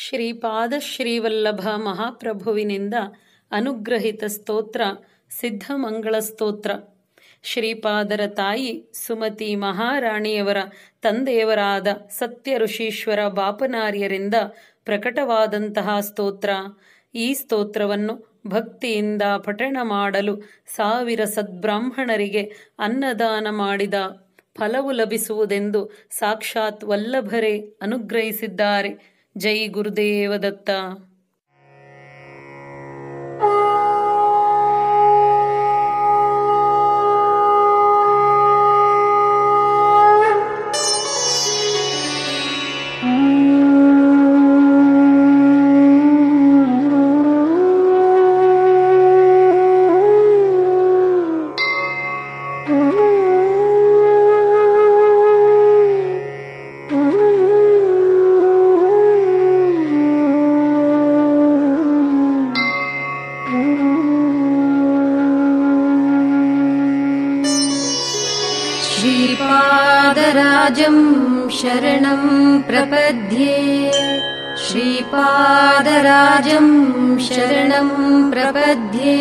ಶ್ರೀಪಾದ ಶ್ರೀವಲ್ಲಭ ಮಹಾಪ್ರಭುವಿನಿಂದ ಅನುಗ್ರಹಿತ ಸ್ತೋತ್ರ ಸಿದ್ಧಮಂಗಳ ಸ್ತೋತ್ರ. ಶ್ರೀಪಾದರ ತಾಯಿ ಸುಮತಿ ಮಹಾರಾಣಿಯವರ ತಂದೆಯವರಾದ ಸತ್ಯ ಋಷೀಶ್ವರ ಬಾಪನಾರ್ಯರಿಂದ ಪ್ರಕಟವಾದಂತಹ ಸ್ತೋತ್ರ. ಈ ಸ್ತೋತ್ರವನ್ನು ಭಕ್ತಿಯಿಂದ ಪಠಣ ಮಾಡಲು 1000 ಸದ್ಬ್ರಾಹ್ಮಣರಿಗೆ ಅನ್ನದಾನ ಮಾಡಿದ ಫಲವು ಲಭಿಸುವುದೆಂದು ಸಾಕ್ಷಾತ್ ವಲ್ಲಭರೇ ಅನುಗ್ರಹಿಸಿದ್ದಾರೆ. ಜೈ ಗುರುದೇವ ದತ್ತ. श्रीपादराजं शरणं प्रपद्ये श्रीपादराजं शरणं प्रपद्ये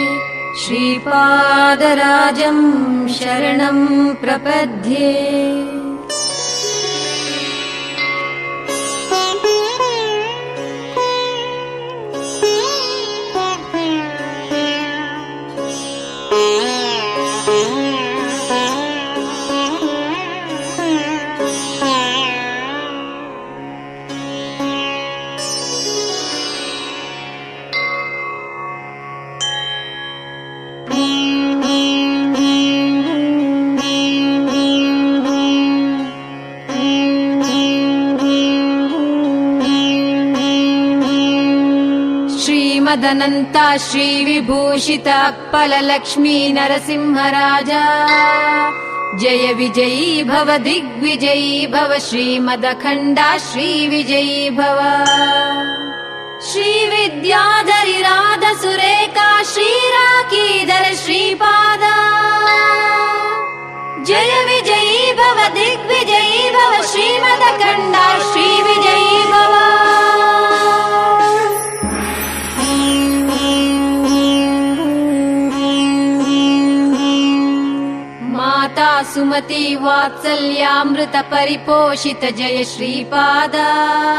श्रीपादराजं शरणं प्रपद्ये। श्रीमदनन्ता श्रीविभूषित अक्पललक्ष्मी नरसिंहराजा जय विजयी भव दिग्विजयी भव श्रीमदखण्डा श्रीविजयी भव। श्रीविद्याधरिराध सुरेखा श्रीराकीधर श्रीपादा जय विजयी भव दिग्विजयी भव श्रीमदखण्डा श्रीविजयी भव। माता सुमति वात्सल्यामृत परिपोषित जय श्रीपादा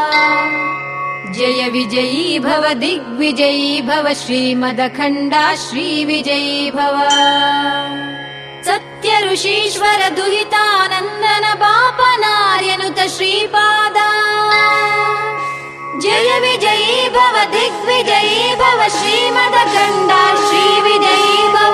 जय विजयी भव दिग्विजयी भव श्रीमदखण्डा श्रीविजयी भव। सत्य ऋषीश्वर दुहितानन्दन बापनार्यनुत श्रीपादा जय विजयी भव दिग्विजयी भव श्रीमदखण्डा श्रीविजयी भव।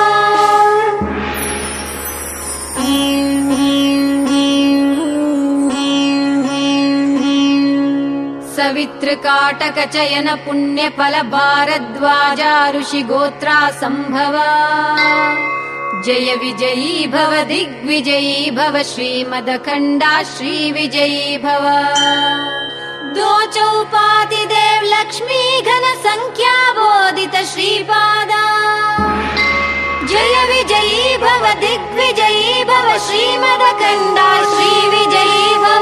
सवितृकाटक चयन पुण्यफल भारद्वाजा ऋषि गोत्रा संभवा जय विजयी भव दिग्विजयी भव श्रीमदखण्डा श्रीविजयी भव। दो चौपाति देव लक्ष्मी घन संख्या बोधित श्रीपादा जय विजयी भव दिग्विजयी भव श्रीमदखण्डा श्रीविजयी भव।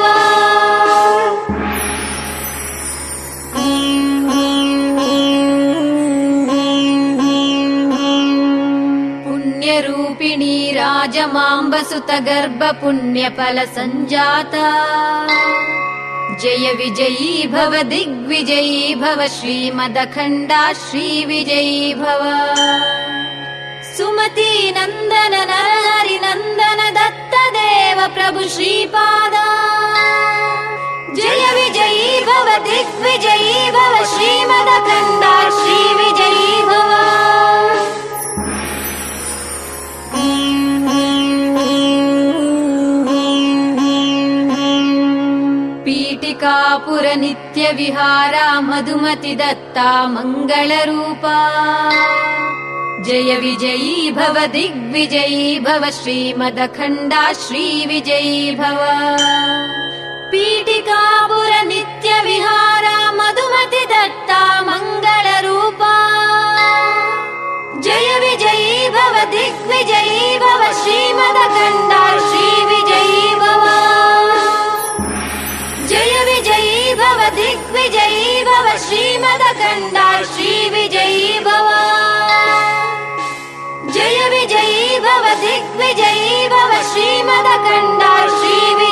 पुण्यरूपिणी राजमाम्बसुत गर्भ पुण्यफल संजाता जय विजयी भव दिग्विजयी भव श्रीमदखण्डा श्रीविजयी भव। सुमति नंदन नरहरि नंदन दत्त देव प्रभु श्रीपादा जय विजयी भव दिग्विजयी भव श्रीमदखण्डा श्रीविजयी भव। पीठिकापुर नित्य विहारा मधुमति दत्ता मंगल रूपा जय विजयी भव दिग्विजयी भव श्रीमदखण्डा श्रीविजयी भव। पीठिकापुर नित्य विहारा मधुमति दत्ता मंगल रूपा जय विजयी भव दिग्विजयी भव श्रीमदखण्डा श्रीविजयी भव। जय विजयी भव दिग्विजयी श्रीमदखण्ड श्रीविजयी भव जय विजयी भव दिग्विजयी भव श्रीमदखण्ड श्रीविजयी